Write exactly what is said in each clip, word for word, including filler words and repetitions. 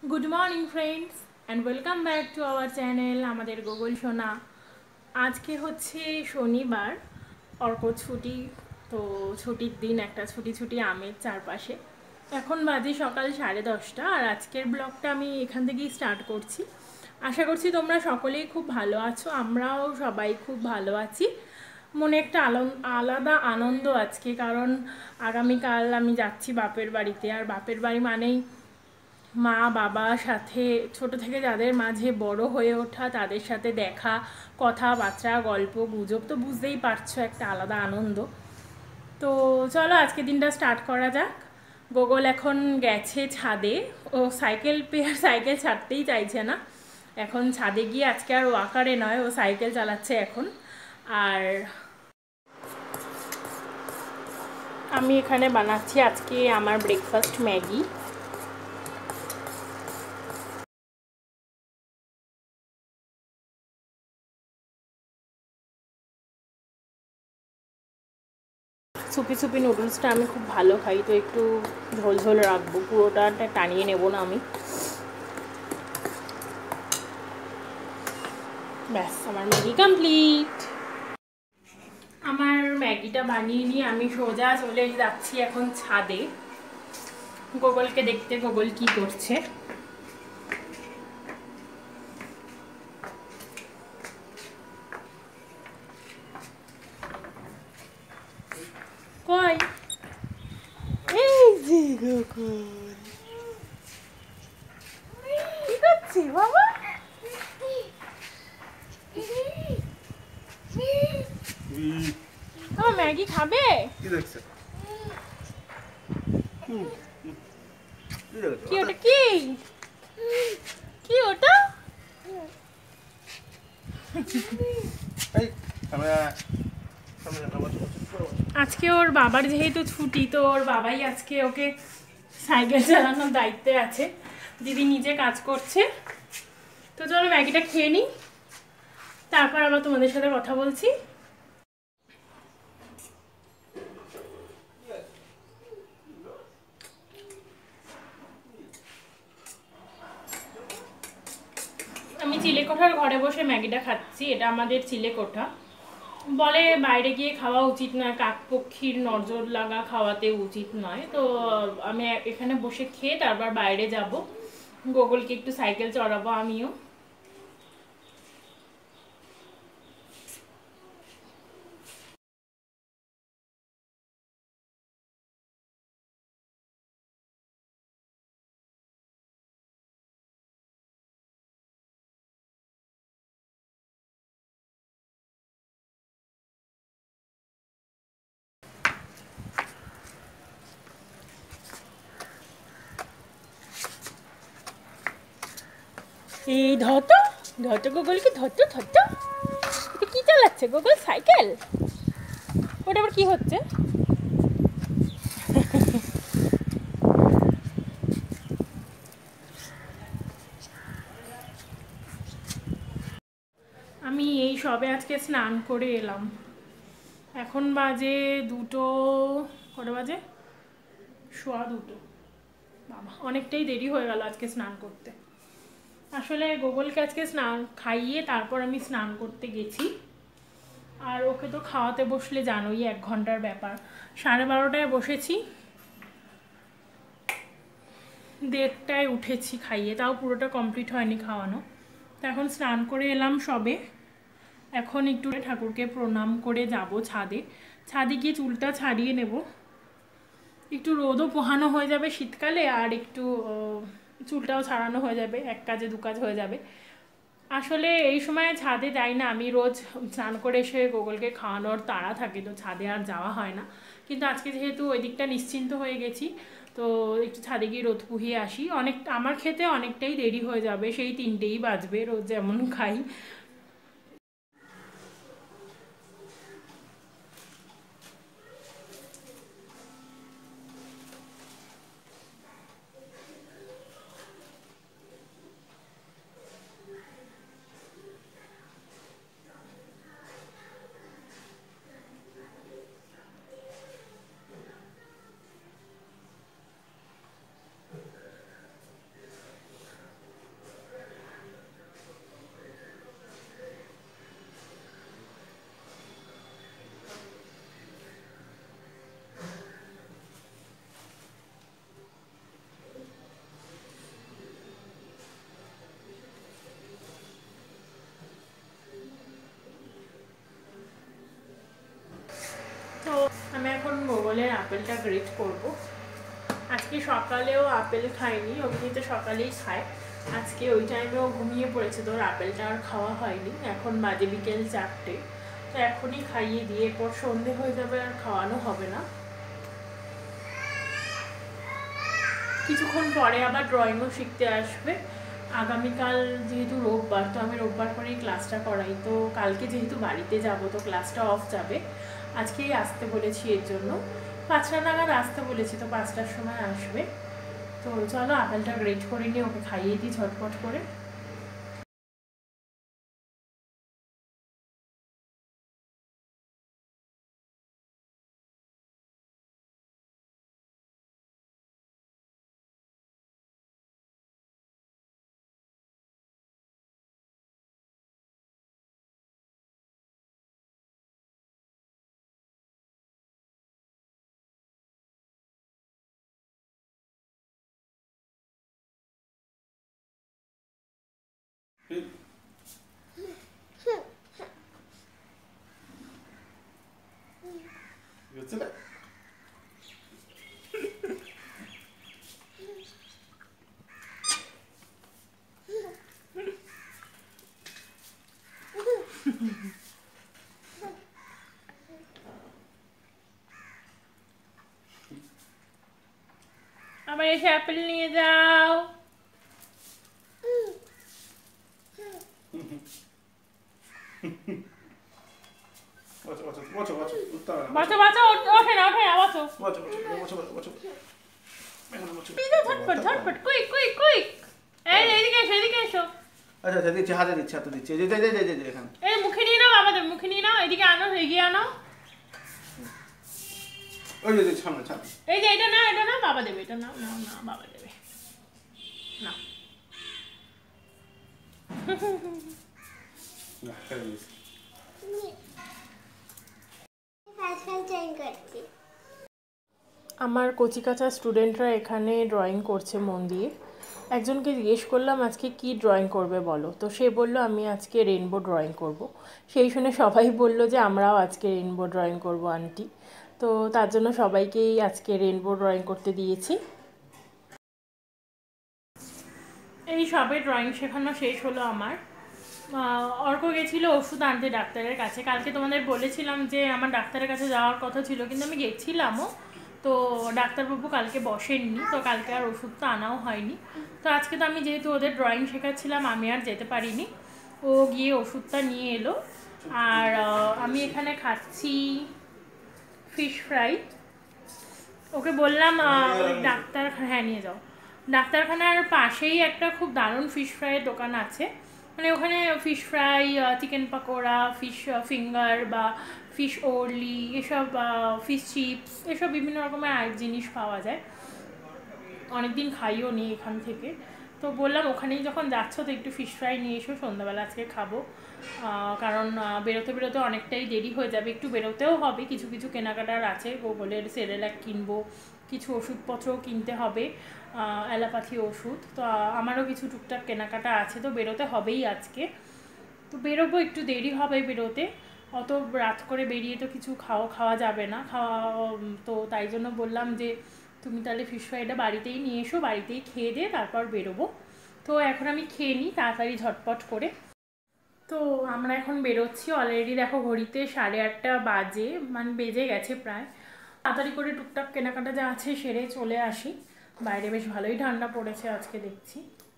Good morning friends and welcome back to our channel আমাদের গোগল সোনা। আজকে হচ্ছে শনিবার, অর্ক ছুটি। তো ছুটির দিন, একটা ছুটি ছুটি আমের চারপাশে। এখন বাজে সকাল সাড়ে দশটা, আর আজকের ব্লগটা আমি এখান থেকেই স্টার্ট করছি। আশা করছি তোমরা সকলেই খুব ভালো আছো, আমরাও সবাই খুব ভালো আছি। মনে একটা আলাদা আনন্দ আজকে, কারণ আগামীকাল আমি যাচ্ছি বাপের বাড়িতে। আর বাপের বাড়ি মানেই মা বাবা সাথে ছোট থেকে যাদের মাঝে বড় হয়ে ওঠা, তাদের সাথে দেখা, কথাবার্তা, গল্প গুজব, তো বুঝতেই পারছো একটা আলাদা আনন্দ। তো চলো আজকে দিনটা স্টার্ট করা যাক। গোগল এখন গেছে ছাদে। ও সাইকেল পেয়ে সাইকেল ছাড়তেই চাইছে না। এখন ছাদে গিয়ে আজকে আর ওয়াকারে নয়, ও সাইকেল চালাচ্ছে এখন। আর আমি এখানে বানাচ্ছি আজকে আমার ব্রেকফাস্ট, ম্যাগি। সুপি সুপি নুডলসটা আমি খুব ভালো খাই, তো একটু ঝোল ঝোল রাখবো, পুরোটা টানিয়ে নেব না আমি। ব্যাস, আমার ম্যাগি কমপ্লিট। আমার ম্যাগিটা বানিয়ে নিয়ে আমি সোজা চলে যাচ্ছি এখন ছাদে গোগলকে দেখতে, গোগল কি করছে। কই এই যে গোগল কি করছে বাবা? ও ম্যাগি খাবে? কি দেখছে? কি ওটা? কি কি ওটা? আজকে ওর বাবার যেহেতু ছুটি, তো ওর বাবাই আজকে ওকে সাইকেল চালানোর দায়িত্বে আছে। দিদি নিজে কাজ করছে। তো চলো ম্যাগিটা খেয়ে নিই, তারপর আবার তোমাদের সাথে কথা বলছি। আমি চিলেকোঠার ঘরে বসে ম্যাগিটা খাচ্ছি। এটা আমাদের চিলেকোঠা। বলে বাইরে গিয়ে খাওয়া উচিত নয়, কাকপক্ষীর নজর লাগা খাওয়াতে উচিত নয়। তো আমি এখানে বসে খেয়ে তারপর বাইরে যাব, গোগলকে একটু সাইকেল চড়াবো আমিও। এই ধত ধত গোগলকে ধত ধত। এটা কি চালাচ্ছে গোগল? সাইকেল। ওটা আবার কি হচ্ছে? আমি এই সবে আজকে স্নান করে এলাম। এখন বাজে দুটো, কটা বাজে? সোয়া দুটো। বাবা, অনেকটাই দেরি হয়ে গেল আজকে স্নান করতে। আসলে গোগলকে আজকে স্নান খাইয়ে তারপর আমি স্নান করতে গেছি। আর ওকে তো খাওয়াতে বসলে জানোই এক ঘন্টার ব্যাপার। সাড়ে বারোটায় বসেছি, দেড়টায় উঠেছি খাইয়ে, তাও পুরোটা কমপ্লিট হয়নি খাওয়ানো। তো এখন স্নান করে এলাম সবে। এখন একটু ঠাকুরকে প্রণাম করে যাব ছাদে। ছাদে গিয়ে চুলটা ছাড়িয়ে নেব, একটু রোদও পোহানো হয়ে যাবে শীতকালে, আর একটু চুলটাও ছাড়ানো হয়ে যাবে, এক কাজে দু কাজ হয়ে যাবে। আসলে এই সময় ছাদে যাই না আমি, রোজ স্নান করে এসে গোগলকে খাওয়ানোর তাড়া থাকে, তো ছাদে আর যাওয়া হয় না। কিন্তু আজকে যেহেতু ওই দিকটা নিশ্চিন্ত হয়ে গেছি, তো একটু ছাদে গিয়ে রোদ পুহিয়ে আসি। অনেক আমার খেতে অনেকটাই দেরি হয়ে যাবে, সেই তিনটেই বাজবে রোজ যেমন খাই। আপেলটা গ্রেট করব। আজকে সকালেও আপেল খাইনি, অমনিতে সকালেই খায়। আজকে ওই টাইমেও ঘুমিয়ে পড়েছে, তোর আপেলটা আর খাওয়া হয়নি। এখন বাজে বিকেল চারটে, তো এখনই খাইয়ে দিয়ে এরপর সন্ধে হয়ে যাবে, আর খাওয়ানো হবে না। কিছুক্ষণ পরে আবার ড্রয়িংও শিখতে আসবে। আগামীকাল যেহেতু রোববার, তো আমি রোববার করেই ক্লাসটা করাই, তো কালকে যেহেতু বাড়িতে যাব তো ক্লাসটা অফ যাবে। আজকেই আসতে বলেছি, এর জন্য পাঁচটা নাগাদ আসতে বলেছি, তো পাঁচটার সময় আসবে। তো চলো আপেলটা গ্রেট করে নিয়ে ওকে খাইয়ে দিই ঝটপট করে। আবার এসে আপেল নিয়ে যাও। বাঁচো বাঁচো, ওঠে না ওঠে না, বাঁচো ঝটপট ঝটপট, কুইক কুইক কুইক। এই এদিকে এসো, এদিকে এসো। আচ্ছা আচ্ছা দিচ্ছি, হাতে দিচ্ছি, হাতে দিচ্ছি, এই যে এই যে এই যে এখানে। এই মুখে নিয়ে নাও, আমাদের মুখে নিয়ে নাও, এদিকে আনো, এগিয়ে আনো। ওই যে সামনে সামনে। এই যে এটা না, এটা না, বাবা দেবে, এটা নাও নাও না, বাবা দেবে না। না ফেলে দিস। আমার কচিকাঁচা স্টুডেন্টরা এখানে ড্রয়িং করছে মন দিয়ে। একজনকে জিজ্ঞেস করলাম আজকে কি ড্রয়িং করবে বলো, তো সে বলল আমি আজকে রেনবো ড্রয়িং করব। সেই শুনে সবাই বলল যে আমরাও আজকে রেনবো ড্রয়িং করব আন্টি। তো তার জন্য সবাইকেই আজকে রেনবো ড্রয়িং করতে দিয়েছি। এই সবে ড্রয়িং শেখানো শেষ হলো আমার। অর্ক গেছিলো ওষুধ আনতে ডাক্তারের কাছে। কালকে তোমাদের বলেছিলাম যে আমার ডাক্তারের কাছে যাওয়ার কথা ছিল, কিন্তু আমি গেছিলামও, তো ডাক্তারবাবু কালকে বসেননি, তো কালকে আর ওষুধটা আনাও হয়নি। তো আজকে তো আমি যেহেতু ওদের ড্রয়িং শেখাচ্ছিলাম, আমি আর যেতে পারিনি। ও গিয়ে ওষুধটা নিয়ে এলো। আর আমি এখানে খাচ্ছি ফিশ ফ্রাই। ওকে বললাম ডাক্তার, হ্যাঁ নিয়ে যাও। ডাক্তারখানার পাশেই একটা খুব দারুণ ফিশ ফ্রাইয়ের দোকান আছে। মানে ওখানে fish fry, chicken pakora, fish finger বা ফিশ ওরলি, এসব ফিশ চিপস, এসব বিভিন্ন রকমের জিনিস পাওয়া যায়। অনেকদিন খাইও নি এখান থেকে, তো বললাম ওখানেই যখন যাচ্ছ তো একটু ফিশ ফ্রাই নিয়ে এসো, সন্ধ্যাবেলা আজকে খাবো। কারণ বেরোতে বেরোতে অনেকটাই দেরি হয়ে যাবে, একটু বেরোতেও হবে, কিছু কিছু কেনাকাটার আছে। গোগলের সেরেল্যাক কিনবো, কিছু ওষুধপত্রও কিনতে হবে, অ্যালোপ্যাথি ওষুধ। তো আমারও কিছু টুকটাক কেনাকাটা আছে, তো বেরোতে হবেই আজকে। তো বেরোবো, একটু দেরি হবে বেরোতে, অত রাত করে বেরিয়ে তো কিছু খাওয়া খাওয়া যাবে না খাওয়া। তো তাই জন্য বললাম যে তুমি তাহলে ফিশ ফ্রাইটা বাড়িতেই নিয়ে এসো, বাড়িতেই খেয়ে দিয়ে তারপর বেরোবো। তো এখন আমি খেয়ে নিই তাড়াতাড়ি ঝটপট করে। তো আমরা এখন বেরোচ্ছি। অলরেডি দেখো ঘড়িতে সাড়ে আটটা বাজে, মানে বেজে গেছে প্রায়। তাড়াতাড়ি করে টুকটাক কেনাকাটা যা আছে সেরে চলে আসি। বাইরে বেশ ভালোই ঠান্ডা পড়েছে আজকে দেখছি।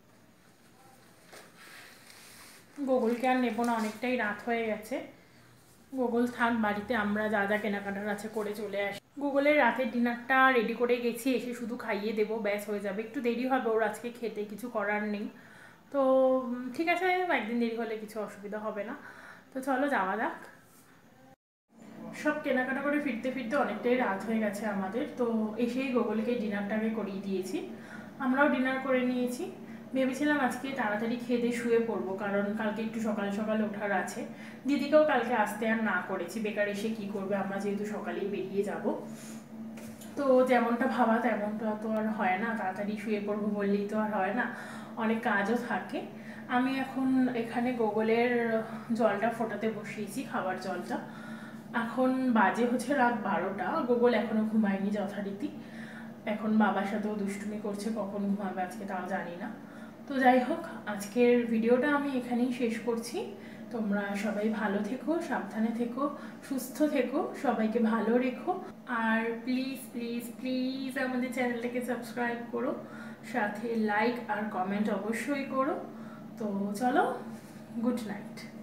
গোগলকে আর নেবো না, অনেকটাই রাত হয়ে গেছে। গোগল থাক বাড়িতে, আমরা যা যা কেনাকাটার আছে করে চলে আসি। গুগলের রাতের ডিনারটা রেডি করে গেছি, এসে শুধু খাইয়ে দেবো, ব্যাস হয়ে যাবে। একটু দেরি হবে ওর আজকে খেতে, কিছু করার নেই। তো ঠিক আছে, একদিন দেরি হলে কিছু অসুবিধা হবে না। তো চলো যাওয়া যাক। সব কেনাকাটা করে ফিরতে ফিরতে অনেকটাই রাত হয়ে গেছে আমাদের। তো এসেই গোগলকে ডিনারটাকে করিয়ে দিয়েছি, আমরাও ডিনার করে নিয়েছি। ভেবেছিলাম আজকে তাড়াতাড়ি খেয়ে দিয়ে শুয়ে পড়বো, কারণ কালকে একটু সকাল সকাল ওঠার আছে। দিদিকেও কালকে আসতে আর না করেছি, বেকার এসে কি করবে, আমরা যেহেতু সকালেই বেরিয়ে যাব। তো যেমনটা ভাবা তেমনটা তো আর হয় না, তাড়াতাড়ি শুয়ে পড়বো বললেই তো আর হয় না, অনেক কাজও থাকে। আমি এখন এখানে গোগলের জলটা ফোটাতে বসিয়েছি, খাবার জলটা। এখন বাজে হচ্ছে রাত বারোটা। গোগল এখনো ঘুমায়নি যথারীতি, এখন বাবার সাথেও দুষ্টুমি করছে, কখন ঘুমাবে আজকে তাও জানি না। তো যাই হোক, আজকের ভিডিওটা আমি এখানেই শেষ করছি। তোমরা সবাই ভালো থেকো, সাবধানে থেকো, সুস্থ থেকো, সবাইকে ভালো রেখো। আর প্লিজ প্লিজ প্লিজ আমাদের চ্যানেলটাকে সাবস্ক্রাইব করো, সাথে লাইক আর কমেন্ট অবশ্যই করো। তো চলো, গুড নাইট।